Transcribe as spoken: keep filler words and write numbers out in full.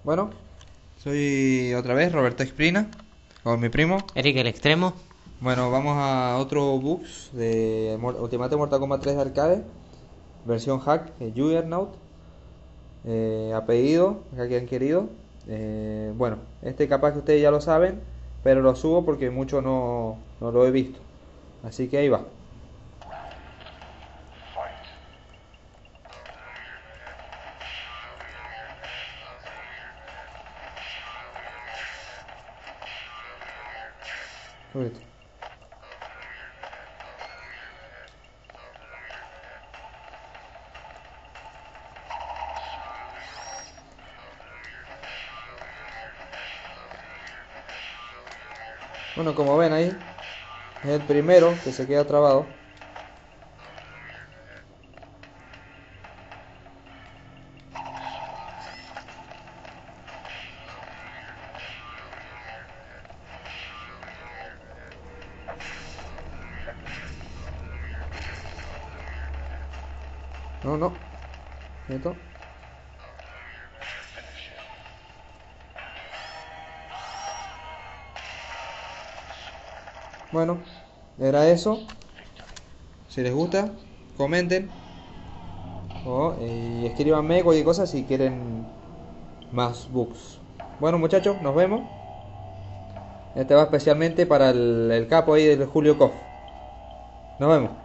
Bueno, soy otra vez Roberto Esprina, con mi primo. Eric el Extremo. Bueno, vamos a otro Bugs de Mor- Ultimate Mortal Kombat tres de arcade, versión hack, eh, Juggernaut, eh, a pedido, acá que han querido. Eh, bueno, este capaz que ustedes ya lo saben, pero lo subo porque mucho no, no lo he visto. Así que ahí va. Listo. Bueno, como ven ahí, es el primero que se queda trabado. No, no, quieto. Bueno, era eso. Si les gusta, comenten o eh, escríbanme cualquier cosa si quieren más bugs. Bueno, muchachos, nos vemos. Este va especialmente para el, el capo ahí del Julio Koff. Nos vemos.